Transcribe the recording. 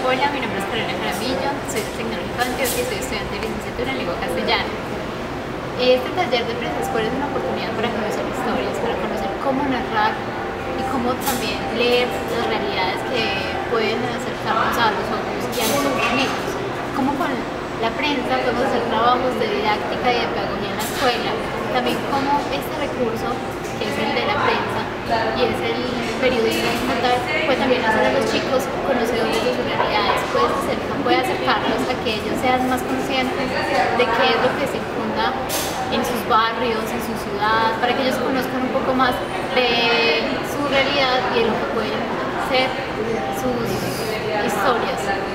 Hola, mi nombre es Carolina Jaramillo, soy de Tecnológico de Antioquia y soy estudiante de licenciatura en lengua castellana. Este taller de Prensa Escuela es una oportunidad para conocer historias, para conocer cómo narrar y cómo también leer las realidades que pueden acercarnos a los otros y a nosotros mismos. Cómo con la prensa podemos hacer trabajos de didáctica y de pedagogía en la escuela. También cómo este recurso, que es el de la prensa y es el periodismo como tal, puede también hacer a los chicos conocedores de sus realidades, puede acercarlos a que ellos sean más conscientes de qué es lo que se infunda en sus barrios, en su ciudad, para que ellos conozcan un poco más de su realidad y de lo que pueden ser sus historias.